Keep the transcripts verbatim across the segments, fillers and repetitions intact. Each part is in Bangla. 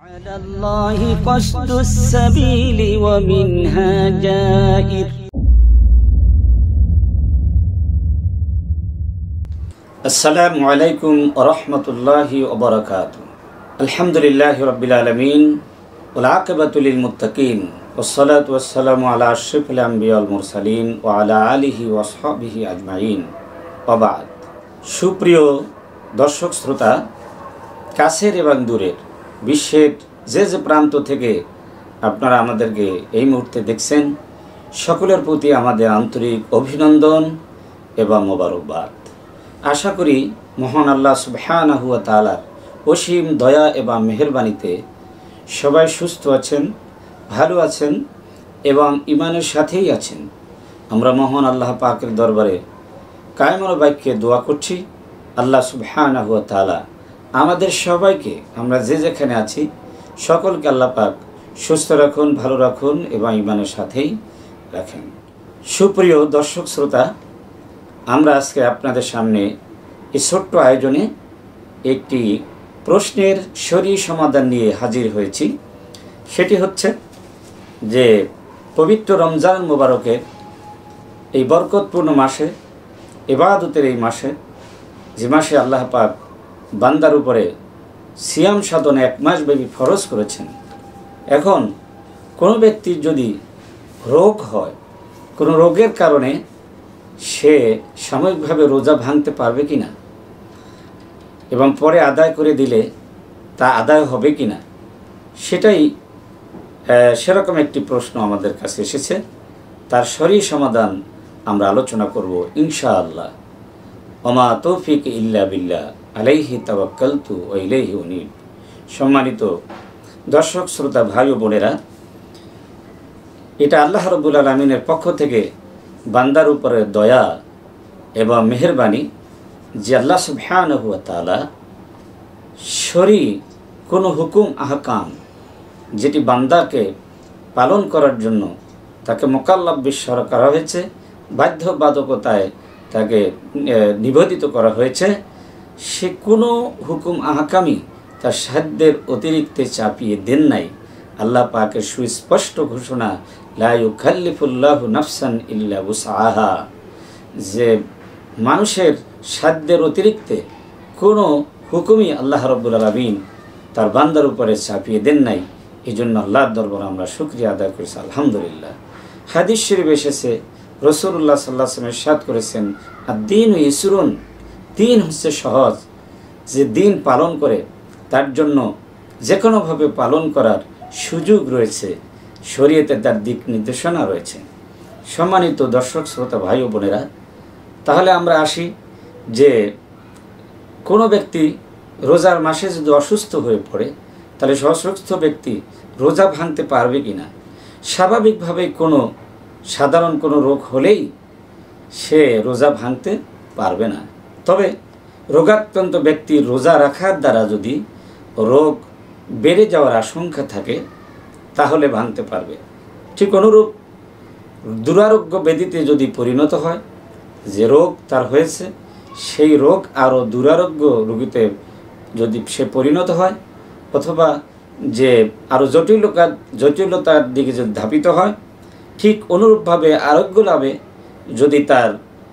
على الله قصد السبيل ومنها جائر السلام عليكم ورحمة الله وبركاته الحمد لله رب العالمين والعاقبة للمتقين والصلاة والسلام على أشرف الأنبياء والمرسلين وعلى آله وأصحابه أجمعين وبعد সুপ্রিয় দর্শক শ্রোতা কাছের এবং দূরের বিশ্বের যে যে প্রান্ত থেকে আপনারা আমাদেরকে এই মুহূর্তে দেখছেন সকলের প্রতি আমাদের আন্তরিক অভিনন্দন এবং মোবারকবাদ। আশা করি মহান আল্লাহ সুবহানাহু ওয়া তাআলার অসীম দয়া এবং মেহেরবানিতে সবাই সুস্থ আছেন, ভালো আছেন এবং ঈমানের সাথেই আছেন। আমরা মহান আল্লাহ পাকের দরবারে কায়মন বাক্যে দোয়া করছি, আল্লাহ সুবহানাহু ওয়া তাআলা আমাদের সবাইকে, আমরা যে যেখানে আছি সকলকে আল্লাহ পাক সুস্থ রাখুন, ভালো রাখুন এবং ঈমানের সাথেই রাখেন। সুপ্রিয় দর্শক শ্রোতা, আমরা আজকে আপনাদের সামনে এই ছোট্ট আয়োজনে একটি প্রশ্নের শরীর সমাধান নিয়ে হাজির হয়েছি। সেটি হচ্ছে যে পবিত্র রমজান মোবারকের এই বরকতপূর্ণ মাসে, ইবাদতের এই মাসে, যে মাসে আল্লাহ পাক বান্দার উপরে সিয়াম সাধনা এক মাস ব্যাপী ফরজ করেছেন, এখন কোনো ব্যক্তির যদি রোগ হয়, কোনো রোগের কারণে সে সাময়িকভাবে রোজা ভাঙতে পারবে কি না এবং পরে আদায় করে দিলে তা আদায় হবে কি না, সেটাই সেরকম একটি প্রশ্ন আমাদের কাছে এসেছে। তার সহি সমাধান আমরা আলোচনা করব ইনশাআল্লাহ। ওমা তৌফিক ইল্লা বিল্লাহ আলাইহি তাওয়াক্কালতু ওয়া ইলাইহি উনীব। সম্মানিত দর্শক শ্রোতা ভাই ও বোনেরা, এটা আল্লাহ রাব্বুল আলামিনের পক্ষ থেকে বান্দার উপরে দয়া এবং মেহেরবানি যে আল্লাহ সুবহানাহু ওয়া তাআলা শরী কোনো হুকুম আহকাম যেটি বান্দাকে পালন করার জন্য তাকে মোকাল্লাফ বিশ্বর করা হয়েছে, বাধ্যবাধকতায় তাকে নিবেদিত করা হয়েছে, সে কোনো হুকুম আহকামই তার সাধ্যের অতিরিক্তে চাপিয়ে দেন নাই। আল্লাহ পাকের সুস্পষ্ট ঘোষণা, লা ইউকাল্লিফুল্লাহু নাফসান ইল্লা উসআহা, যে মানুষের সাধ্যের অতিরিক্তে কোনো হুকুমই আল্লাহ রাব্বুল আলামিন তার বান্দার উপরে চাপিয়ে দেন নাই। এই জন্য আল্লাহর দরবারে আমরা শুকরিয়া আদায় করেছি, আলহামদুলিল্লাহ। হাদিস শরীফ এসেছে, রাসূলুল্লাহ সাল্লাল্লাহু আলাইহি ওয়াসাল্লাম ইরশাদ করেছেন, আদ-দীন ইসরুন, দিন হচ্ছে সহজ। যে দিন পালন করে তার জন্য যে কোনোভাবে পালন করার সুযোগ রয়েছে, শরীয়তে তার দিক নির্দেশনা রয়েছে। সম্মানিত দর্শক শ্রোতা ভাই ও বোনেরা, তাহলে আমরা আসি যে কোনো ব্যক্তি রোজার মাসে যদি অসুস্থ হয়ে পড়ে, তাহলে অসুস্থ ব্যক্তি রোজা ভাঙতে পারবে কি না? স্বাভাবিকভাবে কোনো সাধারণ কোনো রোগ হলেই সে রোজা ভাঙতে পারবে না। তবে রোগাক্রান্ত ব্যক্তির রোজা রাখার দ্বারা যদি রোগ বেড়ে যাওয়ার আশঙ্কা থাকে তাহলে ভাঙতে পারবে। ঠিক অনুরূপ দুরারোগ্য ব্যাধিতে যদি পরিণত হয়, যে রোগ তার হয়েছে সেই রোগ আরও দুরারোগ্য রোগীতে যদি সে পরিণত হয়, অথবা যে আরও জটিলতা জটিলতার দিকে যদি ধাবিত হয়, ঠিক অনুরূপভাবে আরোগ্য লাভে যদি তার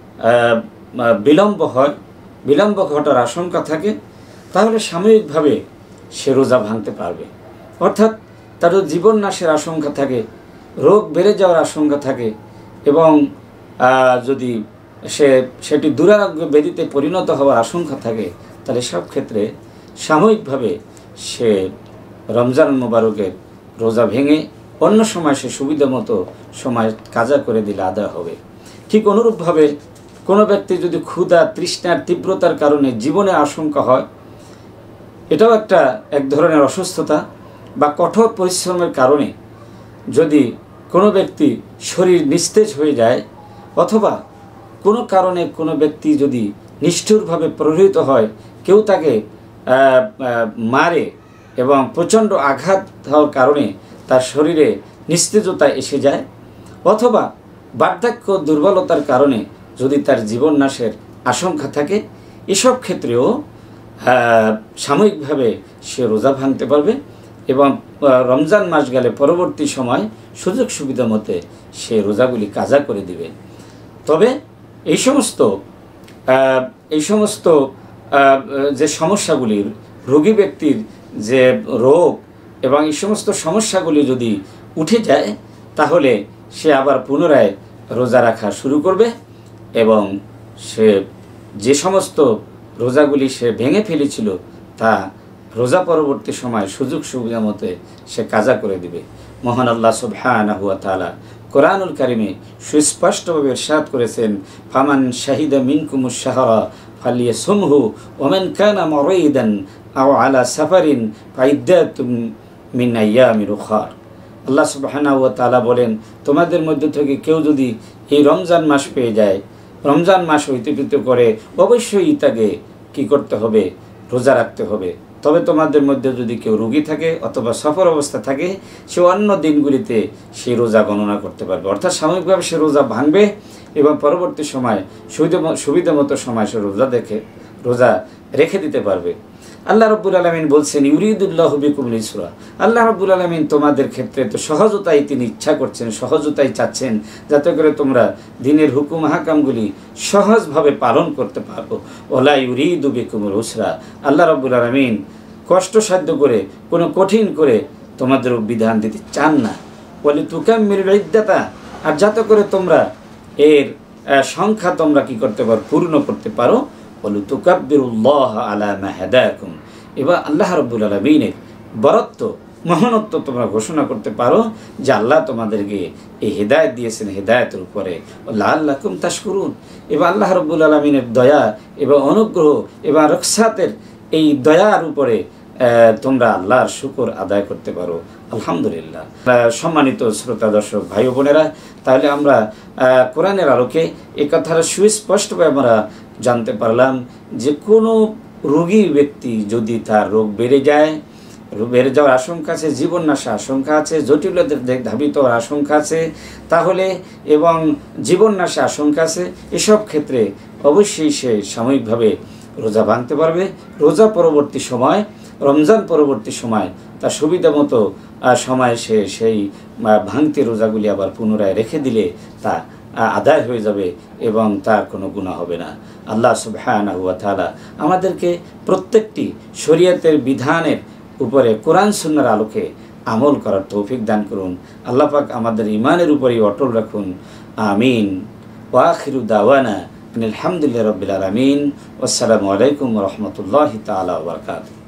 বিলম্ব হয়, বিলম্ব ঘটার আশঙ্কা থাকে, তাহলে সাময়িকভাবে সে রোজা ভাঙতে পারবে। অর্থাৎ তার জীবন নাশের আশঙ্কা থাকে, রোগ বেড়ে যাওয়ার আশঙ্কা থাকে এবং যদি সে সেটি দুরারোগ্য ব্যাধিতে পরিণত হওয়ার আশঙ্কা থাকে, তাহলে সব ক্ষেত্রে সাময়িকভাবে সে রমজান মোবারকের রোজা ভেঙে অন্য সময় সে সুবিধা মতো সময় কাজা করে দিলে আদায় হবে। ঠিক অনুরূপভাবে কোনো ব্যক্তি যদি ক্ষুধা তৃষ্ণার তীব্রতার কারণে জীবনে আশঙ্কা হয়, এটাও একটা এক ধরনের অসুস্থতা, বা কঠোর পরিশ্রমের কারণে যদি কোনো ব্যক্তি শরীর নিস্তেজ হয়ে যায়, অথবা কোনো কারণে কোনো ব্যক্তি যদি নিষ্ঠুরভাবে প্রহৃত হয়, কেউ তাকে মারে এবং প্রচণ্ড আঘাত হওয়ার কারণে তার শরীরে নিস্তেজতা এসে যায়, অথবা বার্ধক্য দুর্বলতার কারণে যদি তার জীবন নাশের আশঙ্কা থাকে, এসব ক্ষেত্রেও সাময়িকভাবে সে রোজা ভাঙতে পারবে এবং রমজান মাস গেলে পরবর্তী সময় সুযোগ সুবিধা মতে সে রোজাগুলি কাজা করে দিবে। তবে এই সমস্ত এই সমস্ত যে সমস্যাগুলির রোগী ব্যক্তির যে রোগ এবং এই সমস্ত সমস্যাগুলি যদি উঠে যায় তাহলে সে আবার পুনরায় রোজা রাখা শুরু করবে এবং সে যে সমস্ত রোজাগুলি সে ভেঙে ফেলেছিল তা রোজা পরবর্তী সময় সুযোগ সুবিধা মতে সে কাজা করে দিবে। মহান আল্লাহ সুবহানাহু ওয়া তাআলা কোরআনুল কারিমে সুস্পষ্টভাবে ইরশাদ করেছেন, ফামান শাহিদা মিনকুমুশ শাহরা ফালিয়াসুমহু ওয়া মান কানা মারিদান আও আলা সাফারিন ফাইদ্দাতুম মিন আইয়ামির উখার। আল্লাহ সুবহানাহু ওয়া তাআলা বলেন, তোমাদের মধ্য থেকে কেউ যদি এই রমজান মাস পেয়ে যায়, রমজান মাস অতিবাহিত করে, অবশ্যই তাকে কি করতে হবে? রোজা রাখতে হবে। তবে তোমাদের মধ্যে যদি কেউ রোগী থাকে অথবা সফর অবস্থা থাকে, সে অন্য দিনগুলিতে সে রোজা গণনা করতে পারবে, অর্থাৎ সাময়িকভাবে সে রোজা ভাঙবে এবং পরবর্তী সময় সুবিধা সুবিধা মতো সময় সে রোজা দেখে রোজা রেখে দিতে পারবে। আল্লাহ রাব্বুল আলামিন বলছেন, ইউরিদুল্লাহু বিকুমুল ইসরা। আল্লাহ রাব্বুল আলামিন তোমাদের ক্ষেত্রে তো সহজতাই তিনি ইচ্ছা করছেন, সহজতাই চাচ্ছেন, যাতে করে তোমরা দিনের হুকুম হাকামগুলি সহজভাবে পালন করতে পারো। ওয়ালা ইউরিদু বিকুমুল উসরা। আল্লাহ রাব্বুল আলামিন কষ্টসাধ্য করে, কোনো কঠিন করে তোমাদের বিধান দিতে চান না। ওয়ালি তুকাম্মিলুল ইদ্দাতা, আর যাতে করে তোমরা এর সংখ্যা তোমরা কি করতে পারো? পূর্ণ করতে পারো। ওয়ালি তুকাব্বিরুল্লাহ আলা মা হাদাকুম। এবার আল্লাহ রাব্বুল আলামিনের বরত্ব, মহানত্ব তোমরা ঘোষণা করতে পারো যে আল্লাহ তোমাদেরকে এই হেদায়েত দিয়েছেন, হেদায়েতের উপরে লাআল্লাকুম তাশকুরুন। এবার আল্লাহ রাব্বুল আলামিনের দয়া এবং অনুগ্রহ এবং রক্ষাতের এই দয়ার উপরে তোমরা আল্লাহর শুকর আদায় করতে পারো। আলহামদুলিল্লাহ। সম্মানিত শ্রোতা দর্শক ভাই বোনেরা, তাহলে আমরা কোরআনের আলোকে এই কথাটা সুস্পষ্টভাবে আমরা জানতে পারলাম যে কোনো রোগী ব্যক্তি যদি তার রোগ বেড়ে যায়, বেড়ে যাওয়ার আশঙ্কা আছে, জীবন নাশা আশঙ্কা আছে, জটিলতার ধাবিত হওয়ার আশঙ্কা আছে তাহলে, এবং জীবন নাশা আশঙ্কা আছে, এসব ক্ষেত্রে অবশ্যই সে সাময়িকভাবে রোজা ভাঙতে পারবে। রোজা পরবর্তী সময়, রমজান পরবর্তী সময় তার সুবিধা মতো সময় সে সেই ভাঙতি রোজাগুলি আবার পুনরায় রেখে দিলে তা আদায় হয়ে যাবে এবং তার কোনো গুনাহ হবে না। আল্লাহ সুবহানাহু ওয়া তাআলা আমাদেরকে প্রত্যেকটি শরীয়তের বিধানের উপরে কোরআন সুন্নাহর আলোকে আমল করার তৌফিক দান করুন। আল্লাহ পাক আমাদের ঈমানের উপরেই অটল রাখুন। আমিন। ওয়া আখিরু দাওয়ানা আলহামদুলিল্লাহি রাব্বিল আলামিন। আসসালামু আলাইকুম ওয়া রাহমাতুল্লাহি তাআলা ওয়া বারাকাতুহু।